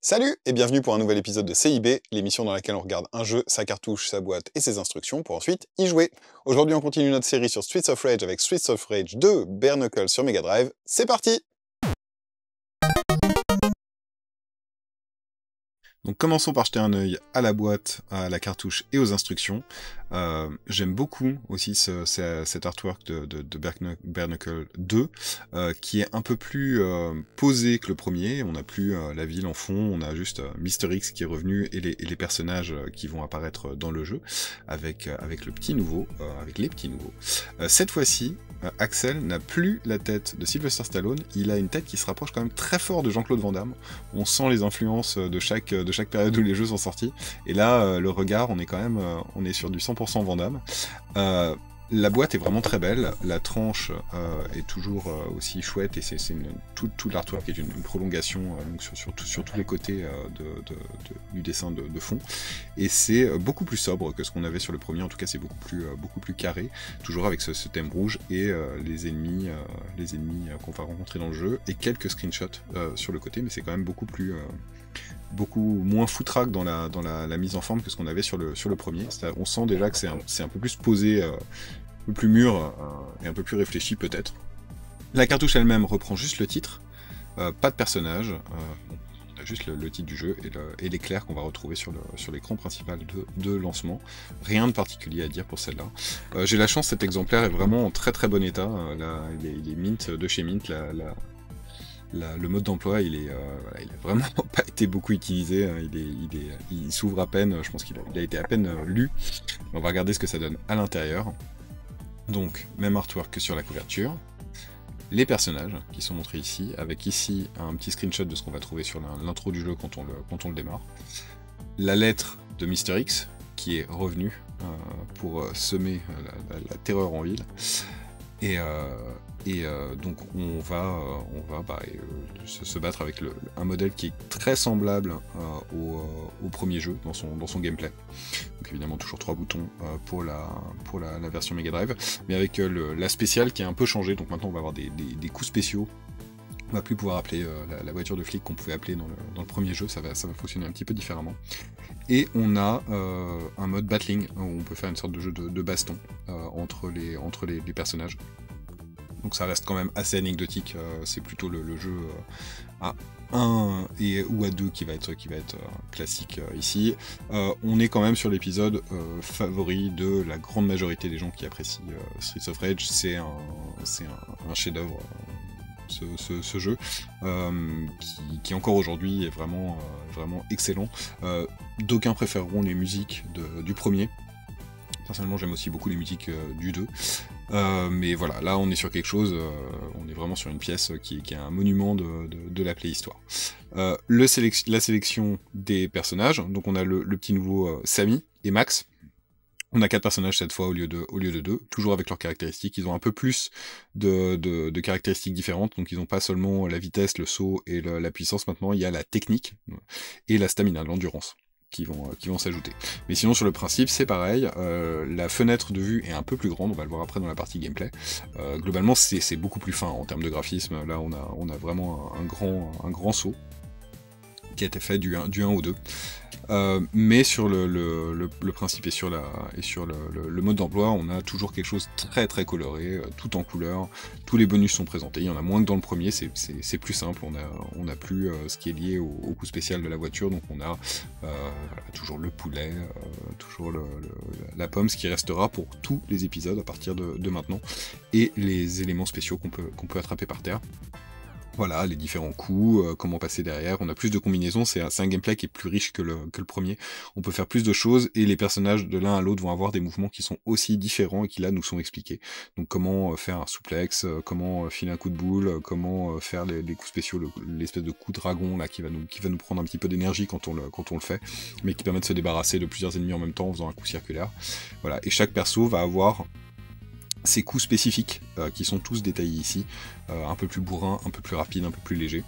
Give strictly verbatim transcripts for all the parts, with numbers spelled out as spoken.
Salut et bienvenue pour un nouvel épisode de C I B, l'émission dans laquelle on regarde un jeu, sa cartouche, sa boîte et ses instructions pour ensuite y jouer. Aujourd'hui on continue notre série sur Streets of Rage avec Streets of Rage deux, Bare Knuckles sur Mega Drive. C'est parti! Donc commençons par jeter un œil à la boîte, à la cartouche et aux instructions. Euh, J'aime beaucoup aussi ce, ce, cet artwork de, de, de Bare Knuckle deux, euh, qui est un peu plus euh, posé que le premier. On n'a plus euh, la ville en fond, on a juste euh, Mister X qui est revenu et les, et les personnages euh, qui vont apparaître dans le jeu, avec, euh, avec le petit nouveau, euh, avec les petits nouveaux. Euh, cette fois-ci, euh, Axel n'a plus la tête de Sylvester Stallone, il a une tête qui se rapproche quand même très fort de Jean-Claude Van Damme. On sent les influences de chaque, de chaque période où les jeux sont sortis, et là, euh, le regard, on est quand même, euh, on est sur du cent pour cent Van Damme. Euh, la boîte est vraiment très belle, la tranche euh, est toujours euh, aussi chouette, et c'est une, tout, tout l'artwork est une, une prolongation euh, donc sur, sur, tout, sur tous les côtés euh, de, de, de, du dessin de, de fond, et c'est euh, beaucoup plus sobre que ce qu'on avait sur le premier. En tout cas c'est beaucoup plus, euh, beaucoup plus carré, toujours avec ce, ce thème rouge, et euh, les ennemis, euh, les ennemis euh, qu'on va rencontrer dans le jeu, et quelques screenshots euh, sur le côté, mais c'est quand même beaucoup plus... Euh, beaucoup moins foutraque dans la, dans la, la mise en forme que ce qu'on avait sur le, sur le premier. On sent déjà que c'est un, un peu plus posé, euh, un peu plus mûr euh, et un peu plus réfléchi peut-être. La cartouche elle-même reprend juste le titre, euh, pas de personnage, euh, on a juste le, le titre du jeu et l'éclair qu'on va retrouver sur l'écran principal de, de lancement. Rien de particulier à dire pour celle-là. Euh, J'ai la chance, cet exemplaire est vraiment en très très bon état. Euh, là, il, est, il est mint de chez Mint. La, la, La, le mode d'emploi, il est, euh, voilà, il a vraiment pas été beaucoup utilisé. Hein, il est, il est, il s'ouvre à peine. Je pense qu'il a, il a été à peine euh, lu. On va regarder ce que ça donne à l'intérieur. Donc, même artwork que sur la couverture. Les personnages qui sont montrés ici, avec ici un petit screenshot de ce qu'on va trouver sur l'intro du jeu quand on le, quand on le démarre. La lettre de Mister X qui est revenu euh, pour semer la, la, la terreur en ville. Et, euh, et euh, donc on va, euh, on va bah, euh, se, se battre avec le, un modèle qui est très semblable euh, au, euh, au premier jeu dans son, dans son gameplay. Donc évidemment toujours trois boutons euh, pour, la, pour la, la version Mega Drive, mais avec euh, le, la spéciale qui est un peu changée. Donc maintenant on va avoir des, des, des coups spéciaux. On va plus pouvoir appeler euh, la, la voiture de flic qu'on pouvait appeler dans le, dans le premier jeu, ça va, ça va fonctionner un petit peu différemment. Et on a euh, un mode battling, où on peut faire une sorte de jeu de, de baston euh, entre, les, entre les, les personnages. Donc ça reste quand même assez anecdotique, euh, c'est plutôt le, le jeu euh, à un et, ou à deux qui va être, qui va être euh, classique euh, ici. Euh, on est quand même sur l'épisode euh, favori de la grande majorité des gens qui apprécient euh, Streets of Rage. C'est un, un, un chef-d'œuvre. Euh, Ce, ce, ce jeu euh, qui, qui encore aujourd'hui est vraiment, euh, vraiment excellent. Euh, D'aucuns préféreront les musiques de, du premier. Personnellement j'aime aussi beaucoup les musiques euh, du deux. Euh, mais voilà, là on est sur quelque chose, euh, on est vraiment sur une pièce qui, qui est un monument de, de, de la Playhistoire. Euh, le sélec la sélection des personnages, donc on a le, le petit nouveau euh, Sammy et Max. On a quatre personnages cette fois au lieu de au lieu de deux, toujours avec leurs caractéristiques. Ils ont un peu plus de, de, de caractéristiques différentes, donc ils n'ont pas seulement la vitesse, le saut et le, la puissance. Maintenant, il y a la technique et la stamina, l'endurance qui vont euh, qui vont s'ajouter. Mais sinon sur le principe c'est pareil. Euh, la fenêtre de vue est un peu plus grande, on va le voir après dans la partie gameplay. Euh, globalement c'est beaucoup plus fin en termes de graphisme. Là on a on a vraiment un, un grand un grand saut qui a été fait du un, du un au deux. Euh, mais sur le, le, le, le principe et sur, la, et sur le, le, le mode d'emploi, on a toujours quelque chose de très très coloré, euh, tout en couleur, tous les bonus sont présentés, il y en a moins que dans le premier, c'est plus simple, on a, on a plus euh, ce qui est lié au, au coup spécial de la voiture, donc on a euh, toujours le poulet, euh, toujours le, le, la pomme, ce qui restera pour tous les épisodes à partir de, de maintenant, et les éléments spéciaux qu'on peut, qu'on peut attraper par terre. Voilà, les différents coups, euh, comment passer derrière, on a plus de combinaisons, c'est un, un gameplay qui est plus riche que le, que le premier, on peut faire plus de choses, et les personnages de l'un à l'autre vont avoir des mouvements qui sont aussi différents et qui là nous sont expliqués. Donc comment euh, faire un souplex, euh, comment euh, filer un coup de boule, euh, comment euh, faire les, les coups spéciaux, l'espèce de coup dragon là qui va nous, qui va nous prendre un petit peu d'énergie quand, on le, quand on le fait, mais qui permet de se débarrasser de plusieurs ennemis en même temps en faisant un coup circulaire. Voilà, et chaque perso va avoir ces coups spécifiques euh, qui sont tous détaillés ici, euh, un peu plus bourrin, un peu plus rapide, un peu plus léger.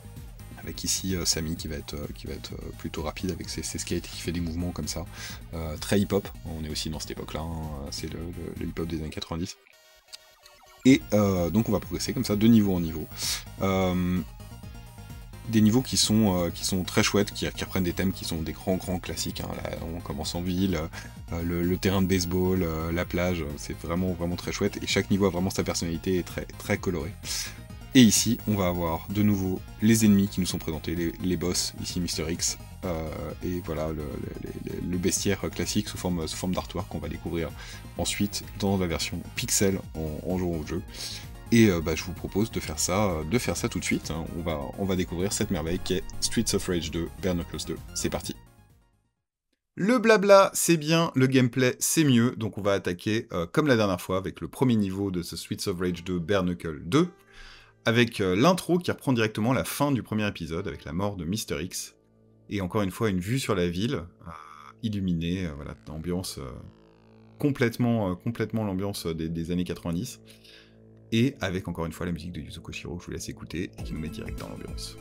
Avec ici euh, Sammy qui va être, euh, qui va être euh, plutôt rapide avec ses, ses skates qui fait des mouvements comme ça, euh, très hip-hop, on est aussi dans cette époque-là, hein, c'est le, le, le hip-hop des années quatre-vingt-dix. Et euh, donc on va progresser comme ça de niveau en niveau. Euh, des niveaux qui sont, euh, qui sont très chouettes, qui, qui reprennent des thèmes qui sont des grands grands classiques. Hein. Là, on commence en ville, euh, le, le terrain de baseball, euh, la plage, c'est vraiment vraiment très chouette. Et chaque niveau a vraiment sa personnalité et très très coloré. Et ici, on va avoir de nouveau les ennemis qui nous sont présentés, les, les boss, ici Mister X, euh, et voilà le, le, le bestiaire classique sous forme, sous forme d'artwork qu'on va découvrir ensuite dans la version pixel en, en jouant au jeu. Et euh, bah, je vous propose de faire ça, de faire ça tout de suite. Hein. On va, on va découvrir cette merveille qui est Streets of Rage deux, Bare Knuckles deux. C'est parti. Le blabla, c'est bien, le gameplay, c'est mieux. Donc on va attaquer, euh, comme la dernière fois, avec le premier niveau de ce Streets of Rage deux, Bare Knuckles deux, avec euh, l'intro qui reprend directement la fin du premier épisode, avec la mort de Mister X. Et encore une fois, une vue sur la ville, euh, illuminée, euh, voilà, ambiance, euh, complètement, euh, complètement l'ambiance des, des années quatre-vingt-dix. Et avec encore une fois la musique de Yuzo Koshiro que je vous laisse écouter et qui nous met direct dans l'ambiance.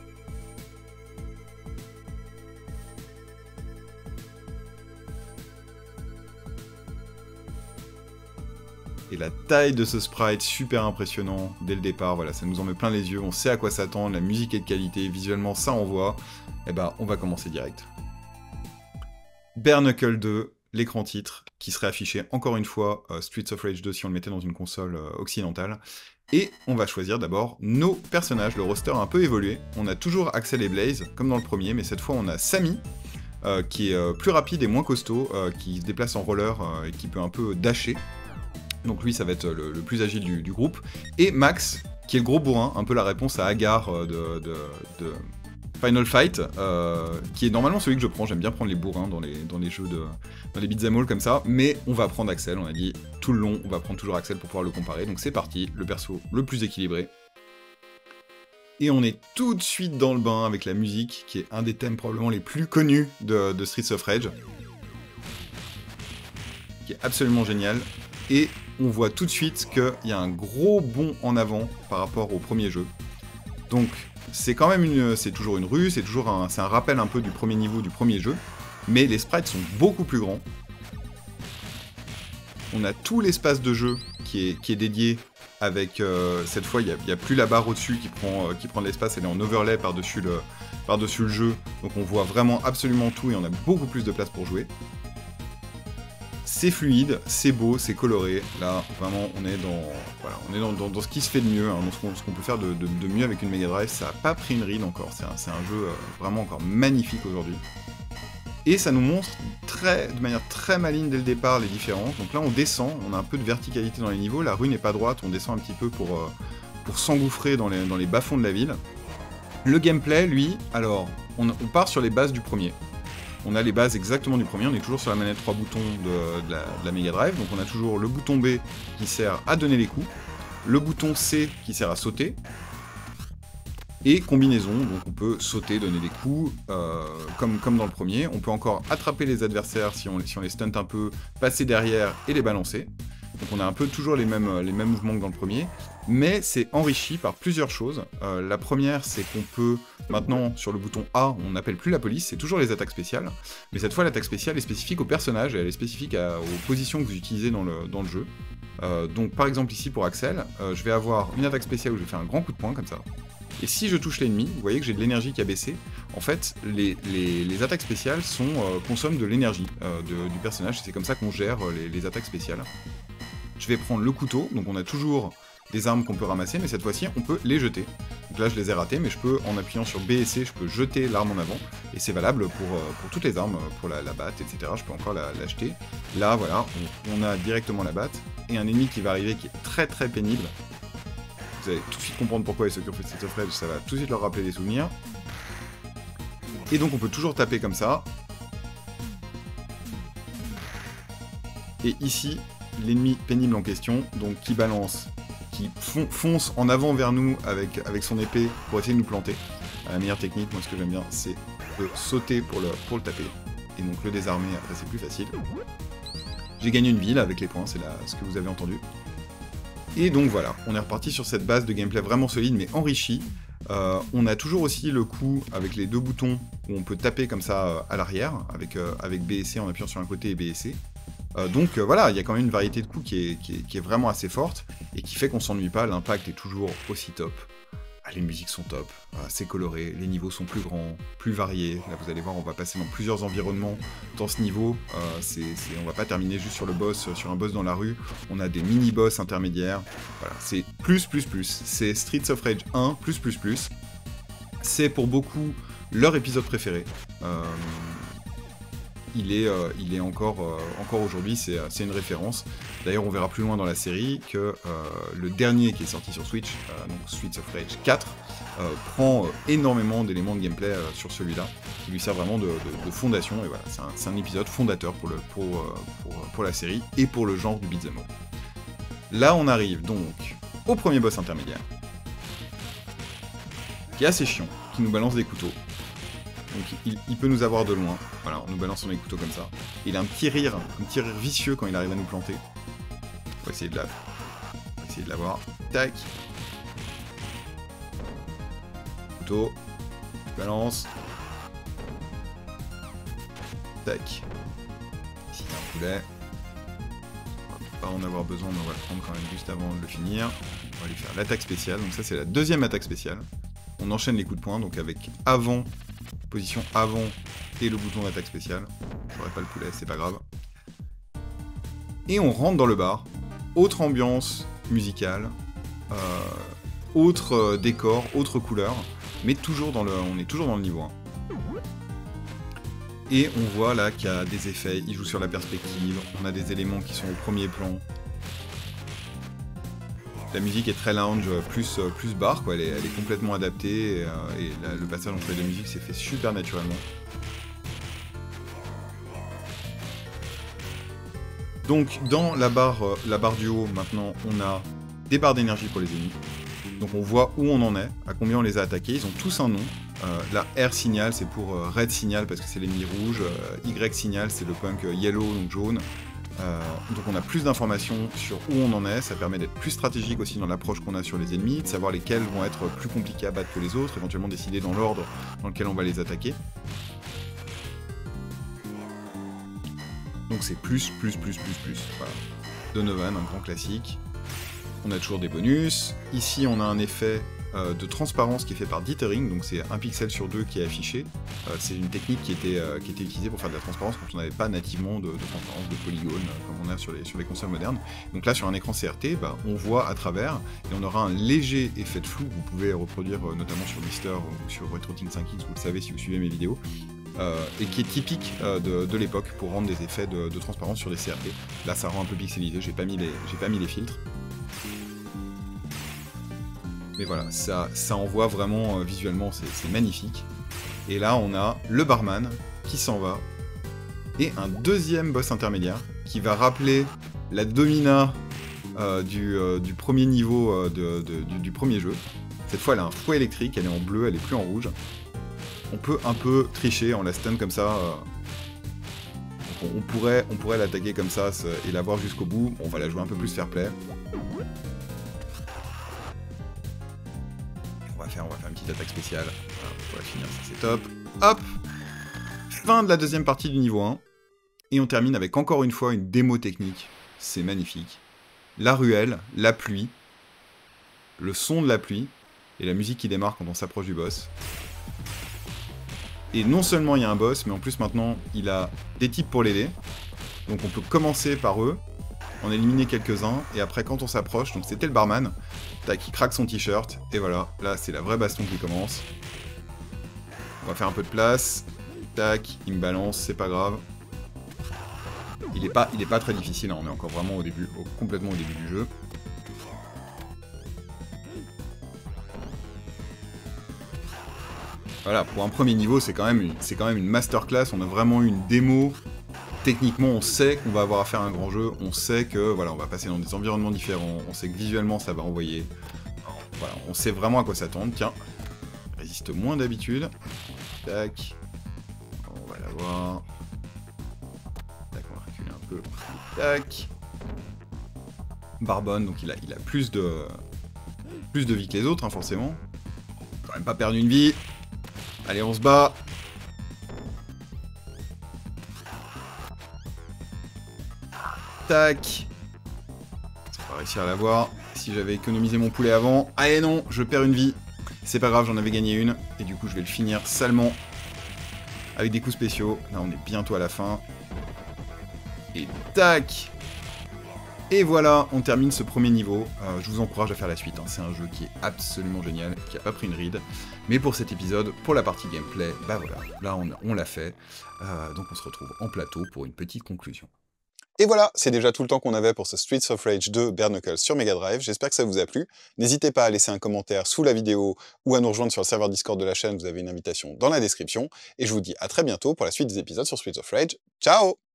Et la taille de ce sprite, super impressionnant dès le départ, voilà, ça nous en met plein les yeux, on sait à quoi s'attendre, la musique est de qualité, visuellement ça envoie, et bah on va commencer direct. Bare Knuckles deux, l'écran titre, qui serait affiché encore une fois euh, Streets of Rage deux si on le mettait dans une console euh, occidentale. Et on va choisir d'abord nos personnages, le roster a un peu évolué. On a toujours Axel et Blaze, comme dans le premier, mais cette fois on a Sammy, euh, qui est euh, plus rapide et moins costaud, euh, qui se déplace en roller euh, et qui peut un peu dasher. Donc lui ça va être le, le plus agile du, du groupe. Et Max, qui est le gros bourrin, un peu la réponse à Agar euh, de... de, de... Final Fight, euh, qui est normalement celui que je prends, j'aime bien prendre les bourrins dans les, dans les jeux de... dans les beat'em all comme ça, mais on va prendre Axel, on a dit tout le long, on va prendre toujours Axel pour pouvoir le comparer, donc c'est parti, le perso le plus équilibré. Et on est tout de suite dans le bain avec la musique, qui est un des thèmes probablement les plus connus de, de Streets of Rage, qui est absolument génial, et on voit tout de suite qu'il y a un gros bond en avant par rapport au premier jeu. Donc, c'est quand même une, c'est toujours une rue, c'est toujours un, c'est un rappel un peu du premier niveau du premier jeu, mais les sprites sont beaucoup plus grands. On a tout l'espace de jeu qui est, qui est dédié avec, euh, cette fois, il n'y a, a plus la barre au-dessus qui prend, euh, qui prend de l'espace, elle est en overlay par-dessus le, par-dessus le jeu, donc on voit vraiment absolument tout et on a beaucoup plus de place pour jouer. C'est fluide, c'est beau, c'est coloré. Là, vraiment, on est dans, voilà, on est dans, dans, dans ce qui se fait de mieux, hein, dans ce qu'on, ce qu'on peut faire de, de, de mieux avec une Mega Drive. Ça n'a pas pris une ride encore. C'est un, c'est un jeu euh, vraiment encore magnifique aujourd'hui. Et ça nous montre très, de manière très maligne dès le départ les différences. Donc là, on descend, on a un peu de verticalité dans les niveaux. La rue n'est pas droite, on descend un petit peu pour, euh, pour s'engouffrer dans les, dans les bas-fonds de la ville. Le gameplay, lui, alors, on, on part sur les bases du premier. On a les bases exactement du premier, on est toujours sur la manette trois boutons de, de, la, de la Mega Drive, donc on a toujours le bouton B qui sert à donner les coups, le bouton C qui sert à sauter, et combinaison, donc on peut sauter, donner des coups, euh, comme, comme dans le premier, on peut encore attraper les adversaires si on, si on les stunt un peu, passer derrière et les balancer. Donc on a un peu toujours les mêmes, les mêmes mouvements que dans le premier, mais c'est enrichi par plusieurs choses. Euh, la première, c'est qu'on peut, maintenant, sur le bouton A, on n'appelle plus la police, c'est toujours les attaques spéciales, mais cette fois, l'attaque spéciale est spécifique au personnage, et elle est spécifique à, aux positions que vous utilisez dans le, dans le jeu. Euh, donc par exemple ici, pour Axel, euh, je vais avoir une attaque spéciale où je vais faire un grand coup de poing, comme ça. Et si je touche l'ennemi, vous voyez que j'ai de l'énergie qui a baissé. En fait, les, les, les attaques spéciales sont, euh, consomment de l'énergie euh, du personnage, et c'est comme ça qu'on gère euh, les, les attaques spéciales. Je vais prendre le couteau, donc on a toujours des armes qu'on peut ramasser, mais cette fois-ci, on peut les jeter. Donc là, je les ai ratés, mais je peux, en appuyant sur B et C, je peux jeter l'arme en avant, et c'est valable pour, pour toutes les armes, pour la, la batte, et cetera. Je peux encore la, la jeter. Là, voilà, on, on a directement la batte, et un ennemi qui va arriver qui est très très pénible. Vous allez tout de suite comprendre pourquoi ils s'occupent de Streets of Rage, ça va tout de suite leur rappeler des souvenirs. Et donc on peut toujours taper comme ça. Et ici, l'ennemi pénible en question, donc qui balance, qui fonce en avant vers nous avec, avec son épée pour essayer de nous planter. La meilleure technique, moi ce que j'aime bien, c'est de sauter pour le, pour le taper. Et donc le désarmer, après c'est plus facile. J'ai gagné une ville avec les points, c'est ce que vous avez entendu. Et donc voilà, on est reparti sur cette base de gameplay vraiment solide mais enrichie. Euh, on a toujours aussi le coup avec les deux boutons où on peut taper comme ça euh, à l'arrière, avec, euh, avec B et C en appuyant sur un côté et B et C. Euh, donc euh, voilà, il y a quand même une variété de coups qui est, qui est, qui est vraiment assez forte et qui fait qu'on s'ennuie pas, l'impact est toujours aussi top. Ah, les musiques sont top, ah, c'est coloré, les niveaux sont plus grands, plus variés. Là, vous allez voir, on va passer dans plusieurs environnements dans ce niveau. Euh, c'est, c'est, on va pas terminer juste sur le boss, sur un boss dans la rue. On a des mini-boss intermédiaires. Voilà, c'est plus, plus, plus. C'est Streets of Rage un, plus, plus, plus. C'est pour beaucoup leur épisode préféré. Euh, il est, euh, il est encore, euh, encore aujourd'hui, c'est, c'est une référence. D'ailleurs, on verra plus loin dans la série que euh, le dernier qui est sorti sur Switch, euh, donc Streets of Rage quatre, euh, prend euh, énormément d'éléments de gameplay euh, sur celui-là, qui lui sert vraiment de, de, de fondation. Et voilà, c'est un, c'est un épisode fondateur pour, le, pour, euh, pour, pour la série et pour le genre du beat'em up. Là, on arrive donc au premier boss intermédiaire, qui est assez chiant, qui nous balance des couteaux. Donc il, il peut nous avoir de loin, voilà, en nous balançant des couteaux comme ça. Il a un petit rire, un petit rire vicieux quand il arrive à nous planter. On va essayer de la... On va essayer de l'avoir. Tac. Couteau. Balance. Tac. Ici il y a un poulet. On va pas en avoir besoin, mais on va le prendre quand même juste avant de le finir. On va lui faire l'attaque spéciale, donc ça c'est la deuxième attaque spéciale. On enchaîne les coups de poing, donc avec avant... position avant et le bouton d'attaque spéciale. J'aurais pas le poulet, c'est pas grave. Et on rentre dans le bar. Autre ambiance musicale, euh, autre euh, décor, autre couleur, mais toujours dans le, on est toujours dans le niveau un. Et on voit là qu'il y a des effets, il joue sur la perspective, on a des éléments qui sont au premier plan. La musique est très lounge, plus, plus bar, quoi. Elle, est, elle est complètement adaptée, et, euh, et là, le passage entre les deux musiques s'est fait super naturellement. Donc dans la barre, euh, la barre du haut, maintenant, on a des barres d'énergie pour les ennemis. Donc on voit où on en est, à combien on les a attaqués, ils ont tous un nom. Euh, la R signal, c'est pour euh, Red signal, parce que c'est l'ennemi rouge. Euh, Y signal, c'est le punk euh, yellow, donc jaune. Euh, donc on a plus d'informations sur où on en est, ça permet d'être plus stratégique aussi dans l'approche qu'on a sur les ennemis, de savoir lesquels vont être plus compliqués à battre que les autres, éventuellement décider dans l'ordre dans lequel on va les attaquer. Donc c'est plus, plus, plus, plus, plus. Voilà. Donovan, un grand classique. On a toujours des bonus. Ici on a un effet euh, de transparence qui est fait par dithering, donc c'est un pixel sur deux qui est affiché. Euh, c'est une technique qui était, euh, qui était utilisée pour faire de la transparence quand on n'avait pas nativement de, de transparence, de polygone, euh, comme on a sur les, sur les consoles modernes. Donc là, sur un écran C R T, bah, on voit à travers, et on aura un léger effet de flou, vous pouvez reproduire euh, notamment sur Mister ou sur RetroTink cinq X, vous le savez si vous suivez mes vidéos, euh, et qui est typique euh, de, de l'époque pour rendre des effets de, de transparence sur des C R T. Là, ça rend un peu pixelisé, j'ai pas mis les, j'ai pas mis les filtres. Mais voilà, ça, ça envoie vraiment, euh, visuellement, c'est, c'est magnifique. Et là, on a le barman qui s'en va, et un deuxième boss intermédiaire, qui va rappeler la domina euh, du, euh, du premier niveau euh, de, de, du, du premier jeu. Cette fois, elle a un fouet électrique, elle est en bleu, elle est plus en rouge. On peut un peu tricher, on la stun comme ça. Euh... On, on pourrait, on pourrait l'attaquer comme ça et la voir jusqu'au bout. On va la jouer un peu plus fair play. On va faire, on va faire une petite attaque spéciale. Voilà, on va finir, ça c'est top. Hop! Fin de la deuxième partie du niveau un. Et on termine avec encore une fois une démo technique. C'est magnifique. La ruelle, la pluie, le son de la pluie, et la musique qui démarre quand on s'approche du boss. Et non seulement il y a un boss, mais en plus maintenant il a des types pour l'aider. Donc on peut commencer par eux, en éliminer quelques-uns, et après quand on s'approche, donc c'était le barman, tac, il craque son t-shirt, et voilà, là c'est la vraie baston qui commence. On va faire un peu de place, tac, il me balance, c'est pas grave. Il est pas, il est pas très difficile, hein, on est encore vraiment au début, au, complètement au début du jeu. Voilà, pour un premier niveau, c'est quand même une, c'est quand même une masterclass, on a vraiment eu une démo. Techniquement, on sait qu'on va avoir à faire un grand jeu, on sait que voilà, on va passer dans des environnements différents, on sait que visuellement ça va envoyer. Voilà, on sait vraiment à quoi s'attendre. Tiens, résiste moins d'habitude. Tac. On va l'avoir. Tac, on va reculer un peu. Tac. Barbonne, donc il a, il a plus de plus de vie que les autres, hein, forcément. Quand même pas perdu une vie. Allez, on se bat. Tac. On va réussir à l'avoir. Si j'avais économisé mon poulet avant. Allez non, je perds une vie. C'est pas grave, j'en avais gagné une, et du coup je vais le finir salement avec des coups spéciaux. Là on est bientôt à la fin. Et tac! Et voilà, on termine ce premier niveau. Euh, je vous encourage à faire la suite, hein. C'est un jeu qui est absolument génial, qui a pas pris une ride. Mais pour cet épisode, pour la partie gameplay, bah voilà, là on, on l'a fait. Euh, donc on se retrouve en plateau pour une petite conclusion. Et voilà, c'est déjà tout le temps qu'on avait pour ce Streets of Rage deux Bare Knuckles sur Mega Drive. J'espère que ça vous a plu. N'hésitez pas à laisser un commentaire sous la vidéo ou à nous rejoindre sur le serveur Discord de la chaîne. Vous avez une invitation dans la description. Et je vous dis à très bientôt pour la suite des épisodes sur Streets of Rage. Ciao!